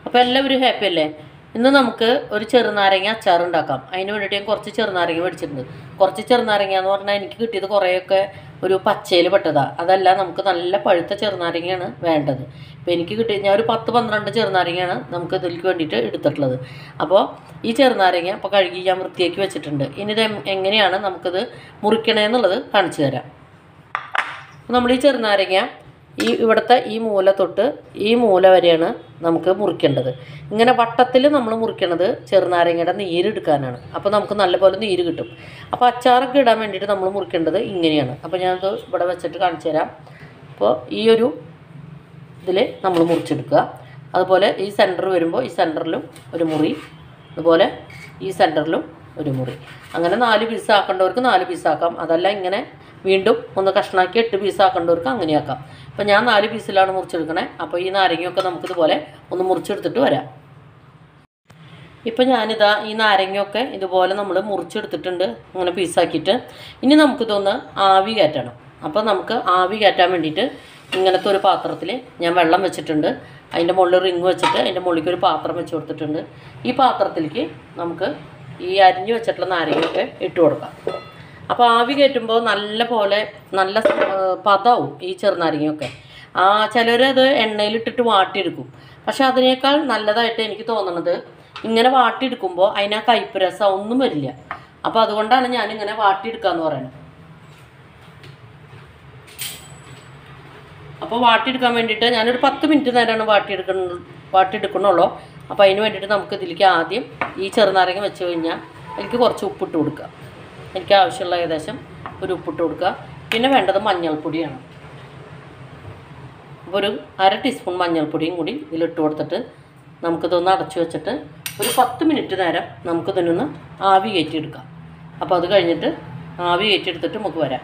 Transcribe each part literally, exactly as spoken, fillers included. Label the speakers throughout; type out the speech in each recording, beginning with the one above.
Speaker 1: അപ്പോൾ എല്ലാവരും ഹാപ്പി അല്ലേ? ഇന്ന് നമുക്ക് ഒരു ചെറുനാരങ്ങ അച്ചാർ ഉണ്ടാക്കാം. അതിന് വേണ്ടിയിട്ട് ഞാൻ കുറച്ച് ചെറുനാരങ്ങ മേടിച്ചിട്ടുണ്ട്. കുറച്ച് ചെറുനാരങ്ങ എന്ന് പറഞ്ഞാൽ എനിക്ക് കിട്ടിയത് കുറേയൊക്കെ ഒരു പച്ചയിൽ പെട്ടതാണ്. അതല്ല, നമുക്ക് നല്ല പഴുത്ത ചെറുനാരങ്ങയാണ് വേണ്ടത്. അപ്പോൾ എനിക്ക് കിട്ടി ഞാൻ ഒരു പത്ത് പന്ത്രണ്ട് ചെറുനാരങ്ങയാണ് നമുക്ക് ഇതിലേക്ക് വേണ്ടിയിട്ട് എടുത്തിട്ടുള്ളത്. അപ്പോൾ ഈ ചെറുനാരങ്ങ ഇപ്പോൾ കഴുകി ഞാൻ വൃത്തിയാക്കി വെച്ചിട്ടുണ്ട്. ഇനി ഇത് എങ്ങനെയാണ് നമുക്കിത് മുറിക്കണമെന്നുള്ളത് കാണിച്ചു തരാം. നമ്മൾ ഈ ചെറുനാരങ്ങ ഈ ഇവിടുത്തെ ഈ മൂല തൊട്ട് ഈ മൂല വരെയാണ് നമുക്ക് മുറിക്കേണ്ടത്. ഇങ്ങനെ വട്ടത്തിൽ നമ്മൾ മുറിക്കണത് ചെറുനാരങ്ങയുടെ നീരെടുക്കാനാണ്. അപ്പോൾ നമുക്ക് നല്ലപോലെ നീര് കിട്ടും. അപ്പോൾ അച്ചാറൊക്കെ ഇടാൻ വേണ്ടിയിട്ട് നമ്മൾ മുറിക്കേണ്ടത് ഇങ്ങനെയാണ്. അപ്പോൾ ഞാനത് ഇവിടെ വെച്ചിട്ട് കാണിച്ചു തരാം. അപ്പോൾ ഈ ഒരു ഇതിൽ നമ്മൾ മുറിച്ചെടുക്കുക. അതുപോലെ ഈ സെൻറ്റർ വരുമ്പോൾ ഈ സെൻറ്ററിലും ഒരു മുറി, അതുപോലെ ഈ സെൻറ്ററിലും ഒരു മുറി. അങ്ങനെ നാല് പീസ് ആക്കേണ്ടവർക്ക് നാല് പീസാക്കാം. അതല്ല ഇങ്ങനെ വീണ്ടും ഒന്ന് കഷ്ണാക്കി എട്ട് പീസ് ആക്കേണ്ടവർക്ക് അങ്ങനെയാക്കാം. അപ്പോൾ ഞാൻ നാല് പീസിലാണ് മുറിച്ചെടുക്കണേ. അപ്പോൾ ഈ നാരങ്ങയൊക്കെ നമുക്കിതുപോലെ ഒന്ന് മുറിച്ചെടുത്തിട്ട് വരാം. ഇപ്പം ഞാനിതാ ഈ നാരങ്ങയൊക്കെ ഇതുപോലെ നമ്മൾ മുറിച്ചെടുത്തിട്ടുണ്ട്, ഇങ്ങനെ പീസാക്കിയിട്ട്. ഇനി നമുക്കിതൊന്ന് ആവി കയറ്റണം. അപ്പോൾ നമുക്ക് ആവി കയറ്റാൻ വേണ്ടിയിട്ട് ഇങ്ങനത്തെ ഒരു പാത്രത്തിൽ ഞാൻ വെള്ളം വെച്ചിട്ടുണ്ട്. അതിൻ്റെ മുകളിൽ റിങ് വെച്ചിട്ട് അതിൻ്റെ മുകളിലേക്ക് ഒരു പാത്രം വെച്ച് കൊടുത്തിട്ടുണ്ട്. ഈ പാത്രത്തിലേക്ക് നമുക്ക് ഈ അരിഞ്ഞു വെച്ചിട്ടുള്ള നാരങ്ങയൊക്കെ ഇട്ട് കൊടുക്കാം. അപ്പോൾ ആവി കയറ്റുമ്പോൾ നല്ല പോലെ നല്ല പതാവും ഈ ചെറുനാരങ്ങയൊക്കെ. ആ ചിലരത് എണ്ണയിലിട്ടിട്ട് വാട്ടിയെടുക്കും. പക്ഷെ അതിനേക്കാൾ നല്ലതായിട്ട് എനിക്ക് തോന്നുന്നത് ഇങ്ങനെ വാട്ടിയെടുക്കുമ്പോൾ അതിനാ കയ്പ്പ് രസം ഒന്നും വരില്ല. അപ്പോൾ അതുകൊണ്ടാണ് ഞാനിങ്ങനെ വാട്ടിയെടുക്കാമെന്ന് പറയുന്നത്. അപ്പോൾ വാട്ടിയെടുക്കാൻ വേണ്ടിയിട്ട് ഞാനൊരു പത്ത് മിനിറ്റ് നേരമാണ് വാട്ടിയെടുക്കുന്ന വാട്ടിയെടുക്കണുള്ളൂ. അപ്പോൾ അതിന് വേണ്ടിയിട്ട് നമുക്ക് ഇതിലേക്ക് ആദ്യം ഈ ചെറുനാരങ്ങ വെച്ച് കഴിഞ്ഞാൽ എനിക്ക് കുറച്ച് ഉപ്പിട്ട് കൊടുക്കുക. എനിക്ക് ആവശ്യമുള്ള ഏകദേശം ഒരു ഉപ്പിട്ട് കൊടുക്കുക. പിന്നെ വേണ്ടത് മഞ്ഞൾപ്പൊടിയാണ്. അപ്പോൾ ഒരു അര ടീസ്പൂൺ മഞ്ഞൾപ്പൊടിയും കൂടി ഇതിലിട്ട് കൊടുത്തിട്ട് നമുക്കിതൊന്ന് അടച്ചു വെച്ചിട്ട് ഒരു പത്ത് മിനിറ്റ് നേരം നമുക്കിതിനൊന്ന് ആവി കയറ്റിയെടുക്കാം. അപ്പോൾ അത് കഴിഞ്ഞിട്ട് ആവി കയറ്റിയെടുത്തിട്ട് നമുക്ക് വരാം.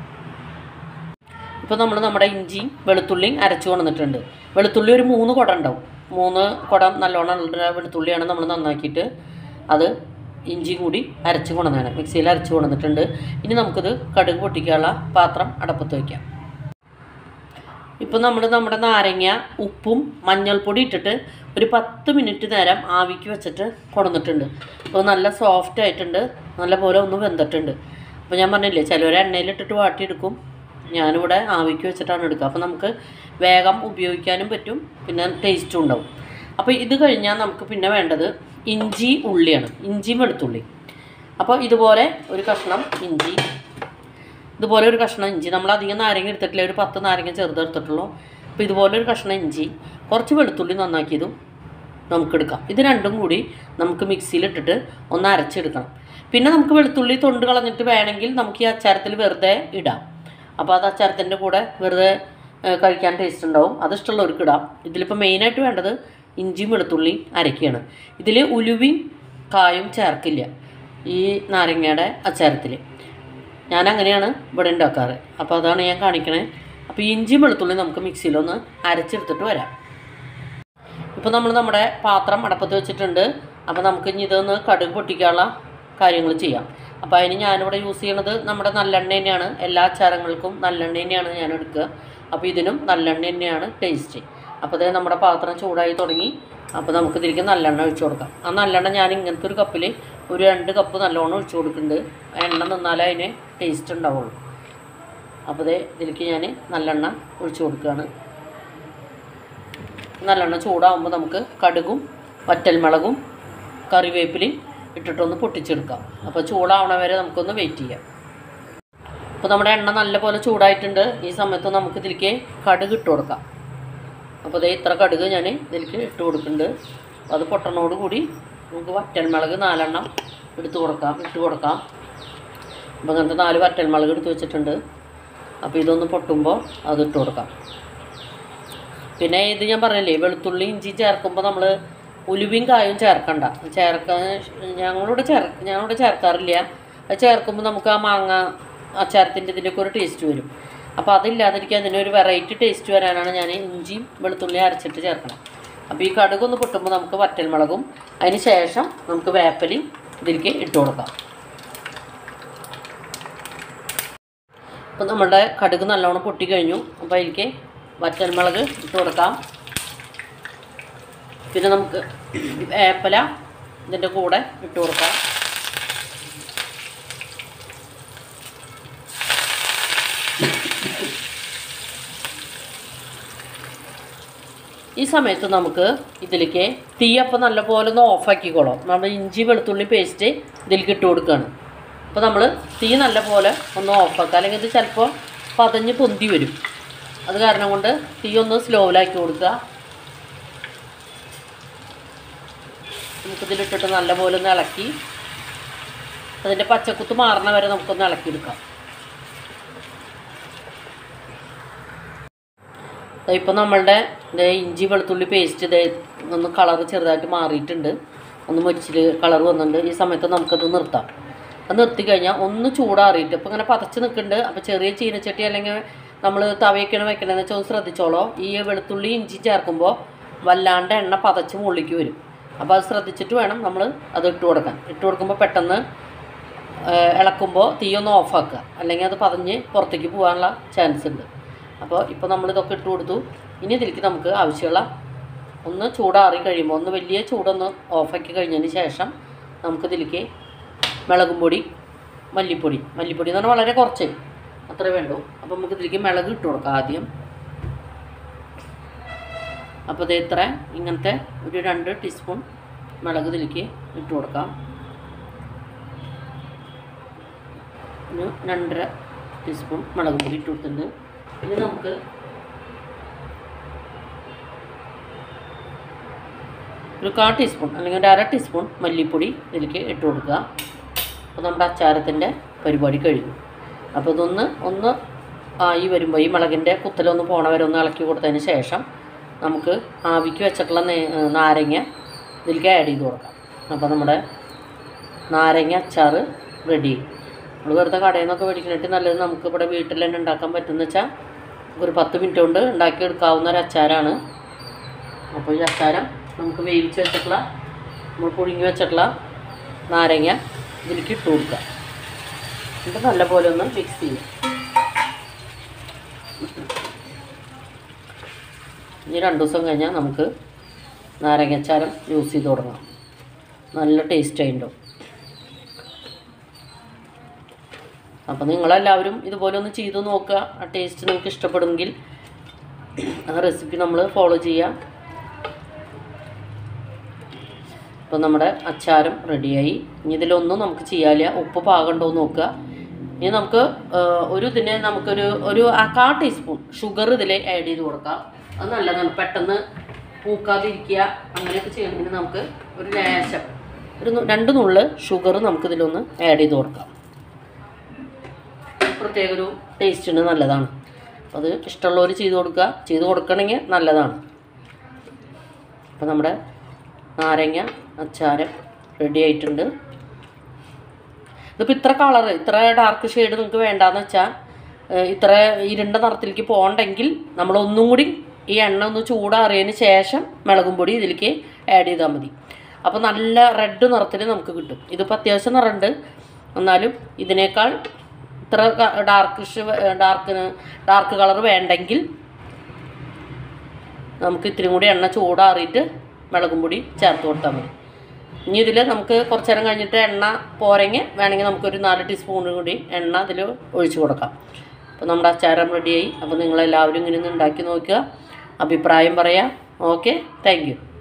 Speaker 1: ഇപ്പോൾ നമ്മൾ നമ്മുടെ ഇഞ്ചിയും വെളുത്തുള്ളിയും അരച്ചു കൊണ്ടുവന്നിട്ടുണ്ട്. വെളുത്തുള്ളി ഒരു മൂന്ന് കുടം ഉണ്ടാവും. മൂന്ന് കുടം നല്ലോണം ഉള്ള വെളുത്തുള്ളിയാണ് നമ്മൾ നന്നാക്കിയിട്ട് അത് ഇഞ്ചി കൂടി അരച്ച് കൊണ്ടുവന്നാണ് മിക്സിയിൽ അരച്ച് കൊണ്ടുവന്നിട്ടുണ്ട്. ഇനി നമുക്കിത് കടുക് പൊട്ടിക്കാനുള്ള പാത്രം അടപ്പത്ത് വയ്ക്കാം. ഇപ്പോൾ നമ്മൾ നമ്മുടെ നാരങ്ങ ഉപ്പും മഞ്ഞൾപ്പൊടി ഇട്ടിട്ട് ഒരു പത്ത് മിനിറ്റ് നേരം ആവിക്ക് വെച്ചിട്ട് കൊണ്ടുവന്നിട്ടുണ്ട്. അപ്പോൾ നല്ല സോഫ്റ്റ് ആയിട്ടുണ്ട്, നല്ല പോലെ ഒന്ന് വെന്തിട്ടുണ്ട്. അപ്പോൾ ഞാൻ പറഞ്ഞില്ലേ, ചിലവർ എണ്ണയിലിട്ടിട്ട് വാട്ടിയെടുക്കും. ഞാനിവിടെ ആവിക്ക് വെച്ചിട്ടാണ് എടുക്കുക. അപ്പോൾ നമുക്ക് വേഗം ഉപയോഗിക്കാനും പറ്റും, പിന്നെ ടേസ്റ്റും ഉണ്ടാവും. അപ്പോൾ ഇത് കഴിഞ്ഞാൽ നമുക്ക് പിന്നെ വേണ്ടത് ഇഞ്ചി ഉള്ളിയാണ്, ഇഞ്ചി വെളുത്തുള്ളി. അപ്പോൾ ഇതുപോലെ ഒരു കഷ്ണം ഇഞ്ചി, ഇതുപോലെ ഒരു കഷ്ണം ഇഞ്ചി. നമ്മൾ അധികം നാരങ്ങ എടുത്തിട്ടില്ല, ഒരു പത്ത് നാരങ്ങ ചെറുതെടുത്തിട്ടുള്ളൂ. അപ്പോൾ ഇതുപോലെ ഒരു കഷ്ണം ഇഞ്ചി, കുറച്ച് വെളുത്തുള്ളി നന്നാക്കിയതും നമുക്കെടുക്കാം. ഇത് രണ്ടും കൂടി നമുക്ക് മിക്സിയിലിട്ടിട്ട് ഒന്ന് അരച്ചെടുക്കണം. പിന്നെ നമുക്ക് വെളുത്തുള്ളി തൊണ്ട് കളഞ്ഞിട്ട് വേണമെങ്കിൽ നമുക്ക് ഈ അച്ചാരത്തിൽ വെറുതെ ഇടാം. അപ്പോൾ അത് അച്ചാരത്തിൻ്റെ കൂടെ വെറുതെ കഴിക്കാൻ ടേസ്റ്റ് ഉണ്ടാവും. അതിഷ്ടമുള്ളവർക്ക് ഇടാം. ഇതിലിപ്പോൾ മെയിനായിട്ട് വേണ്ടത് ഇഞ്ചിയും വെളുത്തുള്ളിയും അരയ്ക്കുകയാണ്. ഇതിൽ ഉലുവയും കായും ചേർക്കില്ല ഈ നാരങ്ങയുടെ അച്ചാരത്തിൽ. ഞാൻ അങ്ങനെയാണ് ഇവിടെ ഉണ്ടാക്കാറ്. അപ്പോൾ അതാണ് ഞാൻ കാണിക്കണേ. അപ്പോൾ ഇഞ്ചിയും വെളുത്തുള്ളിയും നമുക്ക് മിക്സിയിലൊന്ന് അരച്ചെടുത്തിട്ട് വരാം. ഇപ്പോൾ നമ്മൾ നമ്മുടെ പാത്രം അടപ്പത്ത് വെച്ചിട്ടുണ്ട്. അപ്പോൾ നമുക്ക് ഇനി ഇതൊന്ന് കടുക് പൊട്ടിക്കാനുള്ള കാര്യങ്ങൾ ചെയ്യാം. അപ്പോൾ അതിന് ഞാനിവിടെ യൂസ് ചെയ്യണത് നമ്മുടെ നല്ലെണ്ണ തന്നെയാണ്. എല്ലാ അച്ചാരങ്ങൾക്കും നല്ലെണ്ണ തന്നെയാണ് ഞാൻ എടുക്കുക. അപ്പോൾ ഇതിനും നല്ലെണ്ണ തന്നെയാണ് ടേസ്റ്റ്. അപ്പോൾ അതേ നമ്മുടെ പാത്രം ചൂടായി തുടങ്ങി. അപ്പോൾ നമുക്ക് ഇതിലേക്ക് നല്ലെണ്ണ ഒഴിച്ചു കൊടുക്കാം. ആ നല്ലെണ്ണ ഞാൻ ഇങ്ങനത്തെ ഒരു കപ്പിൽ ഒരു രണ്ട് കപ്പ് നല്ലോണം ഒഴിച്ചു കൊടുക്കുന്നുണ്ട്. എണ്ണ നിന്നാലേ അതിന് ടേസ്റ്റ് ഉണ്ടാവുള്ളൂ. അപ്പോൾ അതേ ഇതിലേക്ക് ഞാൻ നല്ലെണ്ണ ഒഴിച്ചു കൊടുക്കുകയാണ്. നല്ലെണ്ണ ചൂടാകുമ്പോൾ നമുക്ക് കടുകും വറ്റൽമുളകും കറിവേപ്പിലയും ഇട്ടിട്ടൊന്ന് പൊട്ടിച്ചെടുക്കാം. അപ്പോൾ ചൂടാവണ വരെ നമുക്കൊന്ന് വെയിറ്റ് ചെയ്യാം. അപ്പോൾ നമ്മുടെ എണ്ണ നല്ലപോലെ ചൂടായിട്ടുണ്ട്. ഈ സമയത്ത് നമുക്ക് ഇതിലേക്ക് കടുക് ഇട്ട് കൊടുക്കാം. അപ്പോൾ അതേ ഇത്ര കടുക് ഞാൻ ഇതിലേക്ക് ഇട്ട് കൊടുക്കുന്നുണ്ട്. അപ്പോൾ അത് പൊട്ടണോട് കൂടി നമുക്ക് വറ്റൽമുളക് നാലെണ്ണം എടുത്ത് കൊടുക്കാം ഇട്ട് കൊടുക്കാം. അപ്പോൾ അങ്ങനത്തെ നാല് വറ്റൽമുളക് എടുത്ത് വെച്ചിട്ടുണ്ട്. അപ്പോൾ ഇതൊന്ന് പൊട്ടുമ്പോൾ അതിട്ട് കൊടുക്കാം. പിന്നെ ഇത് ഞാൻ പറഞ്ഞില്ലേ, വെളുത്തുള്ളി ഇഞ്ചി ചേർക്കുമ്പോൾ നമ്മൾ ഉലുവയും കായും ചേർക്കണ്ട. ചേർക്കാൻ ഞങ്ങളിവിടെ ചേർ ഞങ്ങളിവിടെ ചേർക്കാറില്ല. അത് ചേർക്കുമ്പോൾ നമുക്ക് ആ മാങ്ങ അച്ചാരത്തിൻ്റെ ഇതിൻ്റെയൊക്കെ ഒരു ടേസ്റ്റ് വരും. അപ്പോൾ അതില്ലാതിരിക്കാൻ അതിനൊരു വെറൈറ്റി ടേസ്റ്റ് വരാനാണ് ഞാൻ ഇഞ്ചിയും വെളുത്തുള്ളിയും അരച്ചിട്ട് ചേർക്കണം. അപ്പോൾ ഈ കടുകൊന്ന് പൊട്ടുമ്പോൾ നമുക്ക് വറ്റൽമുളകും അതിന് ശേഷം നമുക്ക് വേപ്പിലയും ഇതിലേക്ക് ഇട്ട് കൊടുക്കാം. അപ്പോൾ നമ്മുടെ കടുക് നല്ലോണം പൊട്ടി കഴിഞ്ഞു. അപ്പോൾ അതിലേക്ക് വറ്റൽമുളക് ഇട്ട് കൊടുക്കാം. പിന്നെ നമുക്ക് വേപ്പില ഇതിൻ്റെ കൂടെ ഇട്ട് കൊടുക്കാം. ഈ സമയത്ത് നമുക്ക് ഇതിലേക്ക് തീയപ്പം നല്ലപോലെ ഒന്ന് ഓഫാക്കിക്കോളാം. നമ്മൾ ഇഞ്ചി വെളുത്തുള്ളി പേസ്റ്റ് ഇതിലേക്ക് ഇട്ട് കൊടുക്കുകയാണ്. അപ്പോൾ നമ്മൾ തീ നല്ലപോലെ ഒന്ന് ഓഫാക്കുക, അല്ലെങ്കിൽ ഇത് ചിലപ്പോൾ പതഞ്ഞ് പൊന്തി വരും. അത് കാരണം കൊണ്ട് തീ ഒന്ന് സ്ലോയിലാക്കി കൊടുക്കുക. നമുക്കിതിലിട്ടിട്ട് നല്ലപോലെ ഒന്ന് ഇളക്കി അതിൻ്റെ പച്ചക്കുത്ത് മാറണ വരെ നമുക്കൊന്ന് ഇളക്കിയെടുക്കാം. ഇപ്പോൾ നമ്മളുടെ ഇഞ്ചി വെളുത്തുള്ളി പേസ്റ്റ് ഇത് ഒന്ന് കളർ ചെറുതായിട്ട് മാറിയിട്ടുണ്ട്, ഒന്ന് മൊരിച്ചിൽ കളർ വന്നിട്ടുണ്ട്. ഈ സമയത്ത് നമുക്കത് നിർത്താം. അത് നിർത്തി കഴിഞ്ഞാൽ ഒന്ന് ചൂടാറിയിട്ട് ഇപ്പോൾ ഇങ്ങനെ പതച്ച് നിൽക്കുന്നുണ്ട്. അപ്പോൾ ചെറിയ ചീനച്ചട്ടി അല്ലെങ്കിൽ നമ്മൾ തവയൊക്കെയാണ് വെക്കണമെന്ന് വെച്ചാൽ ഒന്ന് ശ്രദ്ധിച്ചോളോ. ഈ വെളുത്തുള്ളി ഇഞ്ചി ചേർക്കുമ്പോൾ വല്ലാണ്ട് എണ്ണ പതച്ച് മുള്ളിക്ക് വരും. അപ്പോൾ അത് ശ്രദ്ധിച്ചിട്ട് വേണം നമ്മൾ അത് ഇട്ട് കൊടുക്കാൻ. ഇട്ട് കൊടുക്കുമ്പോൾ പെട്ടെന്ന് ഇളക്കുമ്പോൾ തീ ഒന്ന് ഓഫാക്കുക, അല്ലെങ്കിൽ അത് പതഞ്ഞ് പുറത്തേക്ക് പോകാനുള്ള ചാൻസ് ഉണ്ട്. അപ്പോൾ ഇപ്പോൾ നമ്മളിതൊക്കെ ഇട്ട് കൊടുത്തു. ഇനി ഇതിലേക്ക് നമുക്ക് ആവശ്യമുള്ള ഒന്ന് ചൂടാറി കഴിയുമ്പോൾ ഒന്ന് വലിയ ചൂടൊന്ന് ഓഫാക്കി കഴിഞ്ഞതിന് ശേഷം നമുക്കിതിലേക്ക് മുളകും പൊടി, മല്ലിപ്പൊടി മല്ലിപ്പൊടി എന്ന് പറഞ്ഞാൽ വളരെ കുറച്ച് അത്രേ വേണ്ടൂ. അപ്പോൾ നമുക്ക് ഇതിലേക്ക് മുളക് ഇട്ട് കൊടുക്കാം ആദ്യം. അപ്പോൾ ഇത് ഇത്ര ഇങ്ങനത്തെ ഒരു രണ്ട് ടീസ്പൂൺ മുളക് ഇതിലേക്ക് ഇട്ട് കൊടുക്കാം. ഒരു രണ്ടര ടീസ്പൂൺ മുളക് പൊടി ഇട്ട് കൊടുത്തിട്ടുണ്ട്. ഇനി നമുക്ക് ഒരു കാ ടീസ്പൂൺ അല്ലെങ്കിൽ ഒരു അര ടീസ്പൂൺ മല്ലിപ്പൊടി ഇതിലേക്ക് ഇട്ട് കൊടുക്കുക. അപ്പോൾ നമ്മുടെ അച്ചാരത്തിൻ്റെ പരിപാടി കഴിഞ്ഞു. അപ്പോൾ ഇതൊന്ന് ഒന്ന് ആയി വരുമ്പോൾ ഈ മുളകിൻ്റെ കുത്തലൊന്ന് പോണ വരെ ഒന്ന് ഇളക്കി കൊടുത്തതിന് ശേഷം നമുക്ക് ആവിക്ക് വെച്ചിട്ടുള്ള നാരങ്ങ ഇതിലേക്ക് ആഡ് ചെയ്ത് കൊടുക്കാം. അപ്പോൾ നമ്മുടെ നാരങ്ങ അച്ചാർ റെഡി. നമ്മൾ വെറുതെ കടയിൽ നിന്നൊക്കെ മേടിക്കാനായിട്ട് നല്ലത് നമുക്ക് ഇവിടെ വീട്ടിൽ തന്നെ ഉണ്ടാക്കാൻ പറ്റുമെന്ന് വെച്ചാൽ ഒരു പത്ത് മിനിറ്റ് കൊണ്ട് ഉണ്ടാക്കിയെടുക്കാവുന്ന ഒരു അച്ചാറാണ്. അപ്പോൾ ഈ അച്ചാരം നമുക്ക് വേവിച്ച് വെച്ചിട്ടുള്ള നമ്മൾ പുഴുങ്ങി വെച്ചിട്ടുള്ള നാരങ്ങ ഇതിലേക്ക് ഇട്ട് കൊടുക്കുക. എന്നിട്ട് നല്ലപോലെ ഒന്ന് മിക്സ് ചെയ്യുക. ഇനി രണ്ട് ദിവസം കഴിഞ്ഞാൽ നമുക്ക് നാരങ്ങച്ചാരം യൂസ് ചെയ്ത് തുടങ്ങാം. നല്ല ടേസ്റ്റ് ആയിട്ടുണ്ടാവും. അപ്പോൾ നിങ്ങളെല്ലാവരും ഇതുപോലെ ഒന്ന് ചെയ്ത് നോക്കുക. ആ ടേസ്റ്റ് നിങ്ങൾക്ക് ഇഷ്ടപ്പെടുമെങ്കിൽ ആ റെസിപ്പി നമ്മൾ ഫോളോ ചെയ്യുക. അപ്പോൾ നമ്മുടെ അച്ചാരം റെഡിയായി. ഇനി ഇതിലൊന്നും നമുക്ക് ചെയ്യാനില്ല. ഉപ്പ് പാകമുണ്ടോ എന്ന് നോക്കുക. ഇനി നമുക്ക് ഒരു ഇതിന് നമുക്കൊരു ഒരു കാ ടീസ്പൂൺ ഷുഗർ ഇതിൽ ആഡ് ചെയ്ത് കൊടുക്കാം. അത് നല്ലതാണ്, പെട്ടെന്ന് പൂക്കാതിരിക്കുക. അങ്ങനെയൊക്കെ ചെയ്യണമെങ്കിൽ നമുക്ക് ഒരു ലേശം ഒരു രണ്ട് നുള്ള് ഷുഗർ നമുക്കിതിലൊന്ന് ആഡ് ചെയ്ത് കൊടുക്കാം. പ്രത്യേക ഒരു ടേസ്റ്റിന് നല്ലതാണ്. അത് ഇഷ്ടമുള്ളവർ ചെയ്ത് കൊടുക്കുക. ചെയ്ത് കൊടുക്കണമെങ്കിൽ നല്ലതാണ്. അപ്പോൾ നമ്മുടെ നാരങ്ങ അച്ചാരം റെഡി ആയിട്ടുണ്ട്. ഇതിപ്പോൾ ഇത്ര കളറ് ഇത്ര ഡാർക്ക് ഷെയ്ഡ് നിങ്ങൾക്ക് വേണ്ടാന്ന് വെച്ചാൽ ഇത്ര ഇരുണ്ട നിറത്തിലേക്ക് പോകണ്ടെങ്കിൽ നമ്മളൊന്നും കൂടി ഈ എണ്ണ ഒന്ന് ചൂടാറിയതിന് ശേഷം മുളകും പൊടി ഇതിലേക്ക് ആഡ് ചെയ്താൽ മതി. അപ്പോൾ നല്ല റെഡ് നിറത്തിൽ നമുക്ക് കിട്ടും. ഇതിപ്പോൾ അത്യാവശ്യം നിറമുണ്ട്, എന്നാലും ഇതിനേക്കാൾ ഇത്ര ഡാർക്ക് ഡാർക്കിന് ഡാർക്ക് കളർ വേണ്ടെങ്കിൽ നമുക്ക് ഇത്തിരി കൂടി എണ്ണ ചൂടാറിയിട്ട് മുളകും പൊടി ചേർത്ത് കൊടുത്താൽ മതി. ഇനി ഇതിൽ നമുക്ക് കുറച്ച് നേരം കഴിഞ്ഞിട്ട് എണ്ണ പോരെങ്കിൽ വേണമെങ്കിൽ നമുക്കൊരു നാല് ടീസ്പൂൺ കൂടി എണ്ണ ഇതിൽ ഒഴിച്ച് കൊടുക്കാം. അപ്പോൾ നമ്മുടെ അച്ചാരം റെഡിയായി. അപ്പോൾ നിങ്ങളെല്ലാവരും ഇങ്ങനെ ഒന്ന് ഉണ്ടാക്കി നോക്കുക, അഭിപ്രായം പറയാം. Okay, thank U.